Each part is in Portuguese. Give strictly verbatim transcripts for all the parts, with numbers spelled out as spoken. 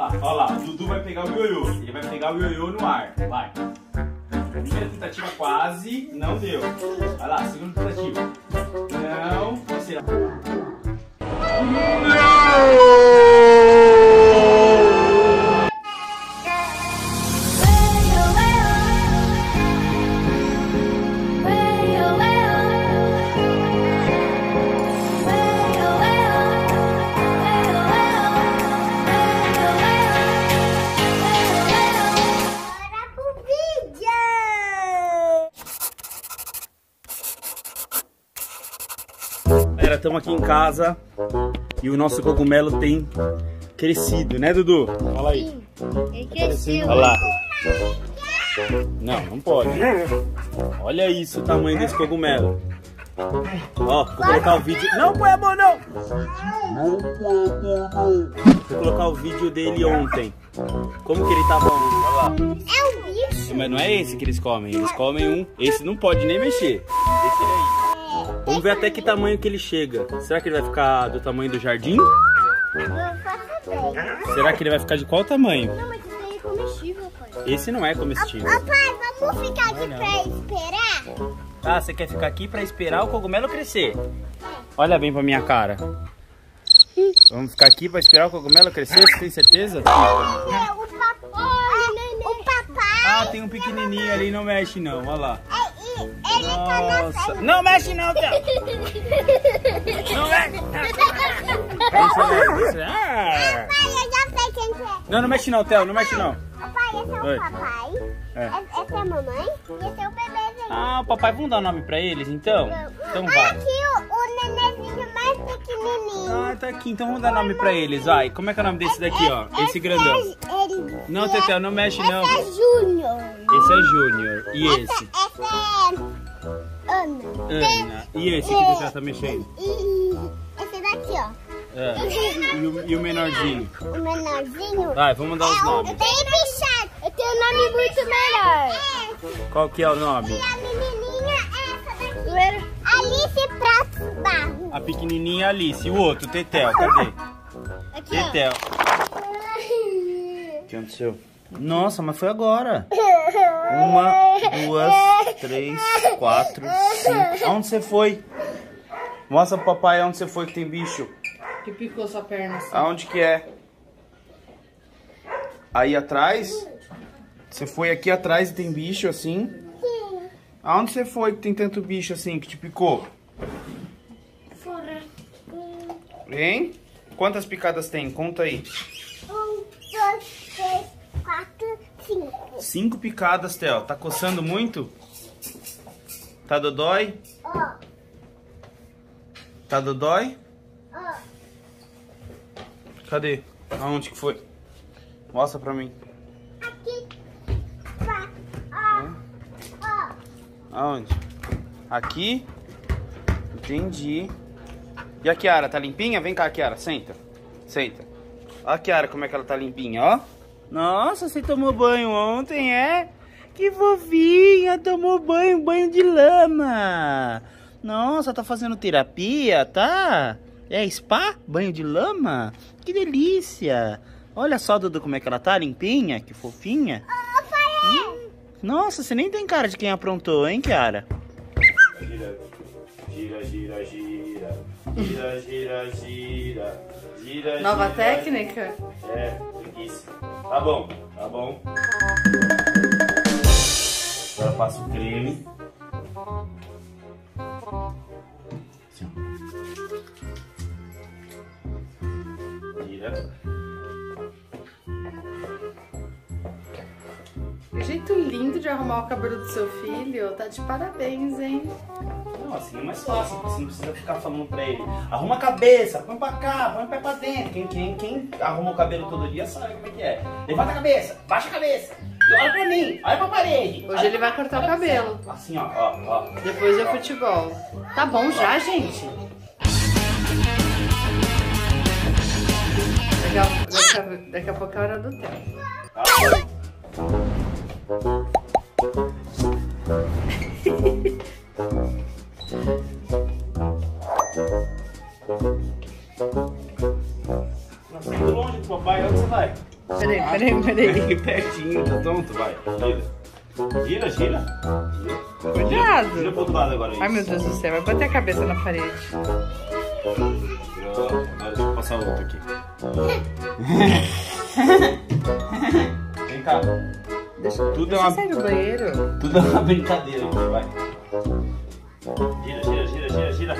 lá, ó lá. O Dudu vai pegar o ioiô. Ele vai pegar o ioiô no ar. Vai. Primeira tentativa quase, não deu. Vai lá, segunda tentativa. Não, terceira. Galera, estamos aqui em casa e o nosso cogumelo tem crescido, né, Dudu? Olha aí. Ele cresceu. Olha lá. Não, não pode. Olha isso, o tamanho desse cogumelo. Ó, vou colocar o vídeo. Não põe a mão, não! Vou colocar o vídeo dele ontem. Como que ele tá bom? Olha lá. É um bicho. Mas não é esse que eles comem. Eles comem um. Esse não pode nem mexer. Esse aí. Vamos ver até que tamanho que ele chega. Será que ele vai ficar do tamanho do jardim? Será que ele vai ficar de qual tamanho? Não, mas isso aí é comestível, pai. Esse não é comestível. Ô, pai, vamos ficar aqui pra esperar? Ah, você quer ficar aqui pra esperar o cogumelo crescer? Olha bem pra minha cara. Vamos ficar aqui pra esperar o cogumelo crescer? Você tem certeza? É, o papai. O papai. Ah, tem um pequenininho ali, não mexe não, olha lá. Ele tá na Nossa, não mexe não, Theo. Não mexe. Deixa eu ver, deixa eu ver. Ah. Pai, eu já sei quem que é. Não, não mexe não, Theo, não mexe não. Pai, esse é Oi. o papai. É. Essa é a mamãe. E esse é o bebezinho. Ah, o papai, vamos dar nome pra eles então? Então Olha vai. aqui o, o nenenzinho mais pequenininho. Ah, tá aqui, então vamos dar nome pra eles, vai. Como é que é o nome desse daqui, ó? Esse grandão. É, ele, Não, Tetel, não mexe não. Esse é Júnior. Esse é Júnior. E esse? Essa, essa é Ana. Ana. E esse que você já tá mexendo? E esse daqui, ó. É. E o, e o menorzinho? O menorzinho. Vai, vamos dar os é nomes. Eu tenho bichado. Eu tenho um nome muito melhor. Qual que é o nome? E a menininha é essa daqui. Alice Pratos Barro. A pequenininha Alice. E o outro, Tetel, cadê? Aqui, Tetel. O que aconteceu? Nossa, mas foi agora. Uma, duas, três, quatro, cinco. Aonde você foi? Mostra pro papai onde você foi que tem bicho. Que picou sua perna assim. Aonde que é? Aí atrás? Você foi aqui atrás e tem bicho assim? Sim. Aonde você foi que tem tanto bicho assim que te picou? Fora. Hein? Quantas picadas tem? Conta aí. Um, dois, três, quatro, cinco. Cinco picadas, Theo. Tá coçando muito? Tá dodói? Ó, Tá dodói? ó. Cadê? Aonde que foi? Mostra pra mim. Aqui. Pá. Ó. Ó. Aonde? Aqui? Entendi. E a Kiara, tá limpinha? Vem cá, Kiara, senta. Senta. Olha a Kiara como é que ela tá limpinha, ó. Nossa, você tomou banho ontem, é? Que fofinha, tomou banho, banho de lama. Nossa, tá fazendo terapia, tá? É spa? Banho de lama? Que delícia. Olha só, Dudu, como é que ela tá, limpinha, que fofinha. Hum, nossa, você nem tem cara de quem aprontou, hein, Kiara? Gira, gira, gira, gira. Gira, gira, gira. Gira, Nova gira. técnica? É, preguiça. Tá bom, tá bom. Agora passa o creme. Assim, ó. Gira. Que jeito lindo de arrumar o cabelo do seu filho. Tá de parabéns, hein? Não, assim é mais fácil, porque você não precisa ficar falando pra ele. Arruma a cabeça, põe pra cá, põe o pé pra dentro. Quem, quem, quem arruma o cabelo todo dia sabe como é que é. Levanta a cabeça, baixa a cabeça. E olha pra mim, olha pra parede. Hoje ele vai cortar o cabelo. Assim, ó, ó, ó. Depois é futebol. Tá bom já, gente? Daqui a, daqui a, daqui a pouco é a hora do tempo. Tá bom. Nossa, tô longe do papai, onde você vai? Peraí, peraí, peraí. Aqui pertinho, tá tonto? Vai, gira. Gira, gira. Cuidado. Gira pro outro lado agora. Isso. Ai, meu Deus do céu, vai bater a cabeça na parede. Pronto, agora deixa eu passar outro aqui. Vem cá. Deixa, Tudo deixa é uma... eu sair do banheiro. Tudo é uma brincadeira aqui, vai. Gira, gira, gira, gira, gira.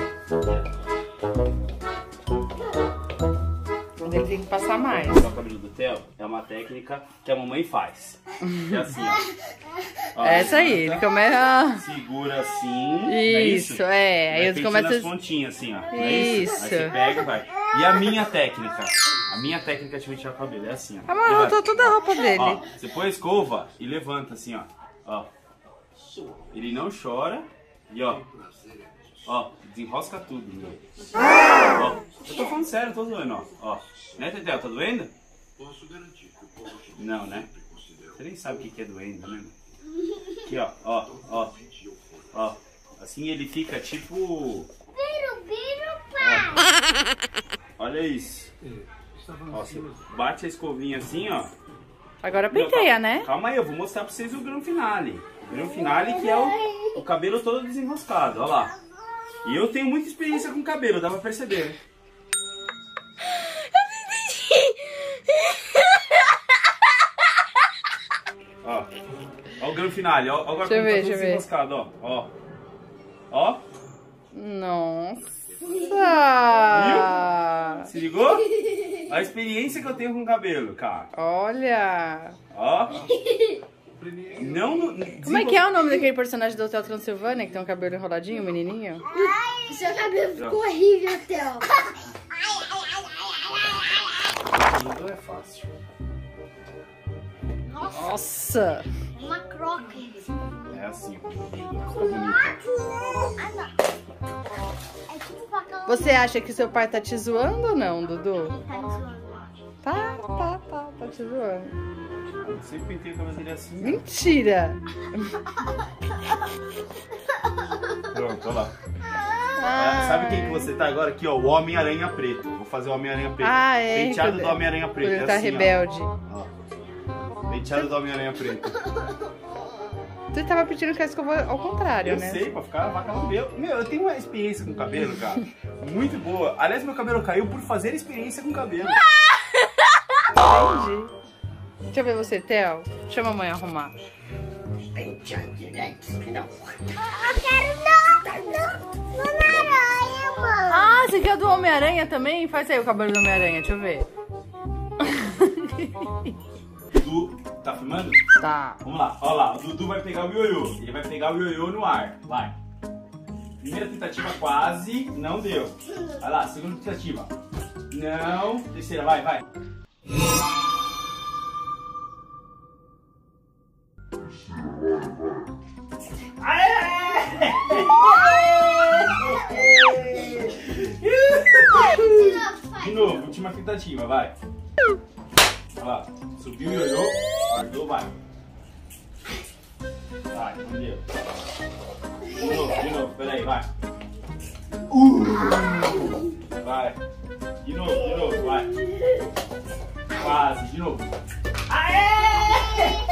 Ele tem que passar mais. O cabelo do Theo é uma técnica que a mamãe faz. É assim, ó. Ó, Essa aí, ele começa... segura assim. Isso, é. Aí eles começam... as pontinhas assim, ó. Não é isso. Isso. Aí você pega e vai. E a minha técnica? A minha técnica de pentear o cabelo é assim, ó. Amarrotou toda a roupa dele. Ó, você põe a escova e levanta assim, ó. Ó. Ele não chora. E ó. Ó, desenrosca tudo, meu. Ó, eu tô falando sério, eu tô doendo, ó. Ó. Né, Tetel? Tá doendo? Posso garantir que o povo te Não, né? Você nem sabe o que que é doendo, né? Aqui, ó, ó, ó. Ó. Assim ele fica tipo... Biro, biro, pai. Olha isso. Ó, você bate a escovinha assim, ó. Agora penteia, né? Calma aí, eu vou mostrar pra vocês o grande finale. O grande finale que é o, o cabelo todo desenroscado, ó lá. E eu tenho muita experiência com cabelo, dá pra perceber, né? Ó, ó o grande finale, ó, agora Deixa eu como ver, tá todo deixa eu ver. desenroscado, ó, ó. Ó, Nossa! se ligou? A experiência que eu tenho com cabelo, cara. Olha! Ó. Não, não, Como é que é o nome daquele personagem do Hotel Transilvânia que tem um cabelo enroladinho, menininho? Ai, seu cabelo ficou horrível, Theo. Tudo é fácil. Nossa! Uma croca. É assim, ó. Ah, não. É tipo facão. Você acha que seu pai tá te zoando ou não, Dudu? Tá me zoando. Tá, tá, tá, tá te zoando. Eu sempre pentei o cabelo dele assim. Mentira! Pronto, olha lá. Ah, Sabe quem que você tá agora? Aqui, ó, o Homem-Aranha Preto. Vou fazer o Homem-Aranha Preto. Ah, é? Penteado Quando- do Homem-Aranha Preto. Ele é tá assim, ó. rebelde. Ó. Penteado do Homem-Aranha Preto. Você tava pedindo que a escova ao contrário, Eu né? sei, pra ficar vaca lambeu. Meu, eu tenho uma experiência com cabelo, cara. Muito boa. Aliás, meu cabelo caiu por fazer experiência com cabelo. Entendi. Deixa eu ver você, Theo. Deixa a mamãe arrumar. Eu quero não. Homem-Aranha, mano. Ah, você quer o do Homem-Aranha também? Faz aí o cabelo do Homem-Aranha, deixa eu ver. Dudu, tá filmando? Tá. Vamos lá, olha lá. O Dudu vai pegar o ioiô. Ele vai pegar o ioiô no ar. Vai. Primeira tentativa quase, não deu. Vai lá, segunda tentativa. Não. Terceira, vai, vai. De novo, última tentativa, vai. Olha lá, subiu o ioiô, guardou, vai. Vai, não deu. De novo, de novo, peraí, vai. Uh! Vai. De novo, de novo, vai. Quase, de novo. Aê!